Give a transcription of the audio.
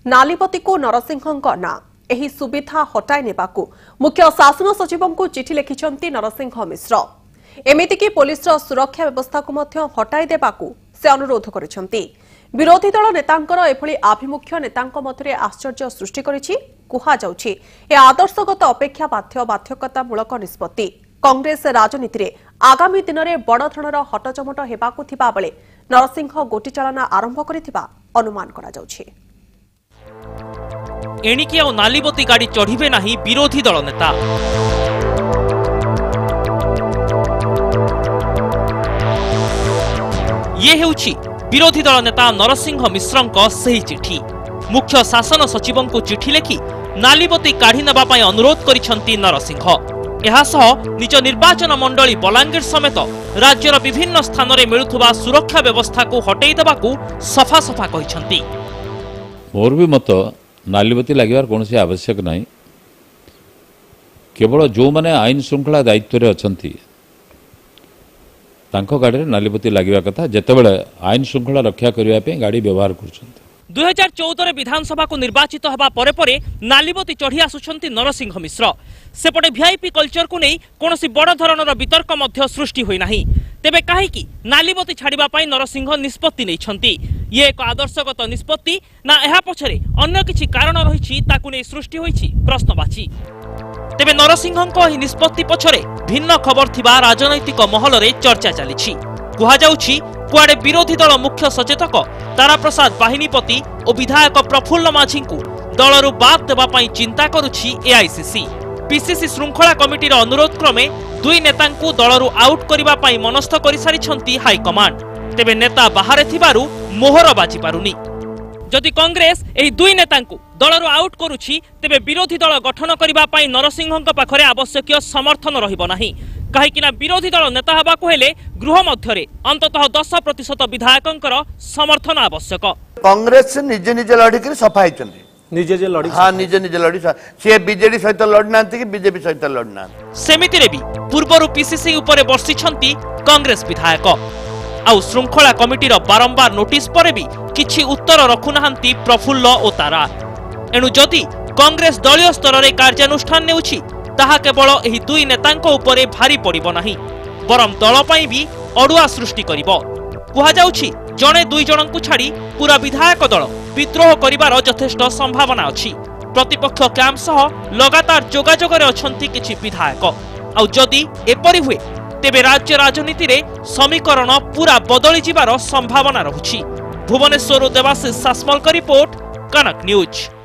नालीपति को नरसिंह ना एही सुविधा हटाई नेबाकू मुख्य शासन सचिव को चिठी लिखिछंती नरसिंह मिश्र। एमितिकी पुलिस सुरक्षा व्यवस्था को मध्य हटाई देबाकू से अनुरोध करिछंती। विरोधी दल नेतांकर एभली आभिमुख्य नेतांक मध्य आश्चर्य सृष्टि करिछि। कुहा जाउछि ए आदर्शगत अपेक्षा बाध्यकतामूलक निष्पत्ति कांग्रेस राजनीति रे आगामी दिन में बड़ धरणर हटचमट हेबाकू थिबा बेले नरसिंह गोटीचालना आरंभ करिथिबा अनुमान करा जाउछि। एणिकी आ नालीबती गाड़ी चढ़िबे नाही विरोधी दल नेता। ये हेउछि विरोधी दल नेता नरसिंह मिश्रंक सही चिठी। मुख्य शासन सचिव को चिठी लिखि नालीबती काढ़ी नेबा पई अनुरोध करिसंती नरसिंह। एहासह निज निर्वाचन मंडली बलांगीर समेत राज्यर विभिन्न स्थान में मिलुथुबा सुरक्षा व्यवस्था को हटेई देबाकू सफा सफा कहिसंती। मोर भी मत नालीबती लगे कौन आवश्यक ना, केवल जो माने आईन श्रृंखला दायित्व रे अछंती तांको गाड़ी रे नालीबती लगे कथा जेतेबेले आईन श्रृंखला रक्षा करबा पे गाड़ी व्यवहार करछंती। 2014 विधानसभा को निर्वाचित होगा परे परे नालीबती चढ़ी आसुछंती नरसिंह मिश्र। सेपटे वीआईपी कल्चर को नहीं कोनोसी बड़ धरणर वितर्क मध्य सृष्टि होई नाही। तेबे काहेकि नालीबती छाड़िबा पई नरसिंह निष्पत्ति नैछंती? ये एक आदर्शगत निष्पत्ति ना एहा पछरे अन्य किछि कारण रहिछि ताकु नै सृष्टि होइछि प्रश्नवाची। तेबे नरसिंहंक एही निष्पत्ति पछरे भिन्न खबर थिबा राजनैतिक महल रे चर्चा चलिछि। कुहा जाउछि कुआडे विरोधी दल मुख्य सचेतक तारा प्रसाद बाहिनीपति और विधायक प्रफुल्ल माझी को दलरू बाद देबा पई चिंता करुछि एआईसीसी। पीसीसी श्रृंखला कमिटी अनुरोध क्रमे दुई नेता दलरू आउट करबा पई मनस्थ करि सारिछंती हाईकमांड। तेबे नेता बाहरे थिबारु मोहर बाजी पारुनी। जदि कांग्रेस एही दुई नेता दलरू आउट करुछि तेबे विरोधी दल गठन करबा पई नरसिंहंक पाखरे आवश्यक समर्थन रहिबो नाही। कहीं विरोधी दल नेता हवा को हेले गृह मध्य अंततः 10% विधायकों समर्थन आवश्यक। कांग्रेस निजे निजे लड़िक सफा निजे लड़ी हाँ निजे निजे लड़ी सी बीजेडी सहित लड़ना कि बीजेपी सहित लड़ना सेमिति रे भी पूर्वरु पीसीसी उपरे बर्षिछंती कांग्रेस विधायक। आउ श्रृंखला कमिटी बारंबार नोटिस परे भी किछि उत्तर रखुनाहांती प्रफुल्ल ओ तारा। एणु जदि कांग्रेस दलीय स्तर रे कार्यानुष्ठान नेउछि ताहा केवल एही दुई नेतांक उपरे भारी पड़िबो नाही, बरम दल पई भी अडुआ सृष्टि करिबो। कुहा जाउछि जणे दुई जनंकु छाड़ी पूरा विधायक दल विद्रोह करिबार यथेष्ट संभावना अछि। प्रतिपक्ष कैंप सह लगातार जोगाजोग रे अछंती किछि विधायक। आउ जदि एपरि हुए तेबे राज्य राजनीति रे समीकरण पूरा बदली जिबार संभावना रहुछि। भुवनेश्वर देवाशीष सासमल का रिपोर्ट, कनक न्यूज।